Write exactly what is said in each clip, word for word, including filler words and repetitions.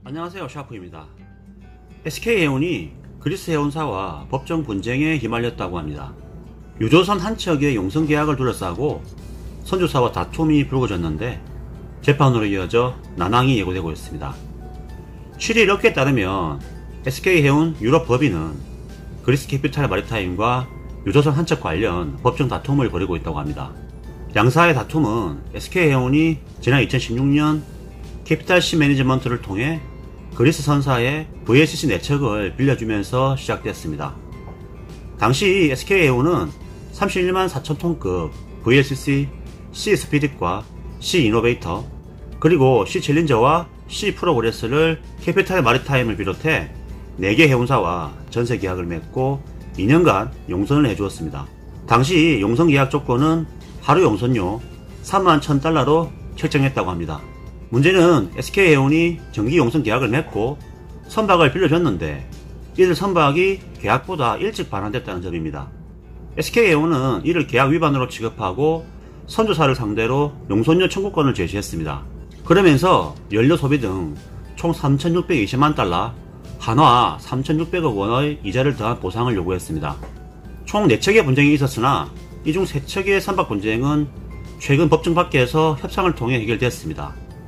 안녕하세요, 샤프입니다. 에스케이해운이 그리스해운사와 법정 분쟁에 휘말렸다고 합니다. 유조선 한 척의 용선 계약을 둘러싸고 선주사와 다툼이 불거졌는데 재판으로 이어져 난항이 예고되고 있습니다. 칠 일 업계에 따르면 에스케이해운 유럽법인은 그리스캐피탈 마리타임과 유조선 한 척 관련 법정 다툼을 벌이고 있다고 합니다. 양사의 다툼은 에스케이해운이 지난 이천십육 년 캐피탈시 매니지먼트를 통해 그리스 선사의 브이엘씨씨 네 척을 빌려주면서 시작됐습니다. 당시 에스케이해운은 삼십일만 사천 톤급 브이엘씨씨 씨 스피릿과 씨 이노베이터 그리고 씨 챌린저와 씨 프로그레스를 캐피탈 마리타임을 비롯해 네 개 해운사와 전세 계약을 맺고 이 년간 용선을 해주었습니다. 당시 용선 계약 조건은 하루 용선료 삼만 천 달러로 책정했다고 합니다. 문제는 에스케이해운이 정기 용선 계약을 맺고 선박을 빌려줬는데 이들 선박이 계약보다 일찍 반환됐다는 점입니다. 에스케이해운은 이를 계약 위반으로 취급하고 선주사를 상대로 용선료 청구권을 제시했습니다. 그러면서 연료 소비 등 총 삼천육백이십만 달러, 한화 삼천육백억 원의 이자를 더한 보상을 요구했습니다. 총 네 척의 분쟁이 있었으나 이 중 세 척의 선박 분쟁은 최근 법정 밖에서 협상을 통해 해결됐습니다.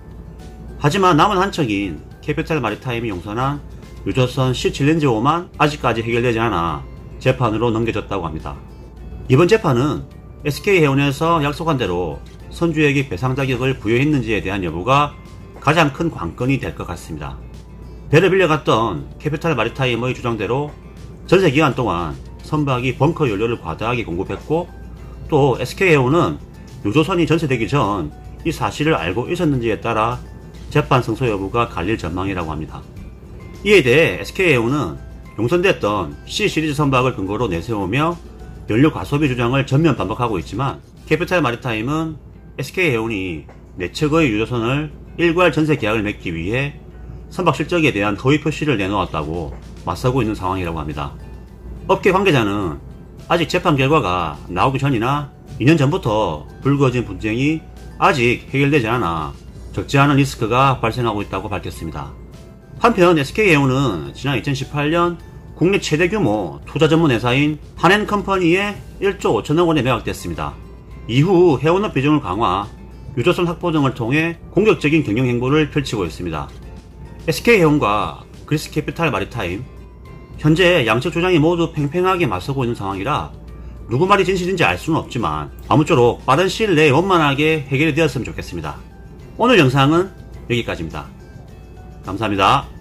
하지만 남은 한 척인 캐피탈 마리타임이 용선한 유조선 씨 챌린저만 아직까지 해결되지 않아 재판으로 넘겨졌다고 합니다. 이번 재판은 에스케이해운에서 약속한 대로 선주에게 배상 자격을 부여했는지에 대한 여부가 가장 큰 관건이 될 것 같습니다. 배를 빌려갔던 캐피탈 마리타임의 주장대로 전세기간 동안 선박이 벙커 연료를 과다하게 공급했고 또 에스케이해운은 유조선이 전세되기 전 이 사실을 알고 있었는지에 따라 재판 승소 여부가 갈릴 전망이라고 합니다. 이에 대해 에스케이해운은 용선됐던 C 시리즈 선박을 근거로 내세우며 연료 과소비 주장을 전면 반박하고 있지만 캐피탈 마리타임은 에스케이해운이 네 척의 유조선을 일괄 전세 계약을 맺기 위해 선박 실적에 대한 허위 표시를 내놓았다고 맞서고 있는 상황이라고 합니다. 업계 관계자는 아직 재판 결과가 나오기 전이나 이 년 전부터 불거진 분쟁이 아직 해결되지 않아 적지 않은 리스크가 발생하고 있다고 밝혔습니다. 한편 에스케이해운은 지난 이천십팔 년 국내 최대 규모 투자 전문 회사인 한앤컴퍼니에 일조 오천억 원에 매각됐습니다. 이후 해운업 비중을 강화, 유조선 확보 등을 통해 공격적인 경영 행보를 펼치고 있습니다. 에스케이해운과 그리스캐피탈 마리타임, 현재 양측 주장이 모두 팽팽하게 맞서고 있는 상황이라 누구 말이 진실인지 알 수는 없지만 아무쪼록 빠른 시일 내에 원만하게 해결이 되었으면 좋겠습니다. 오늘 영상은 여기까지입니다. 감사합니다.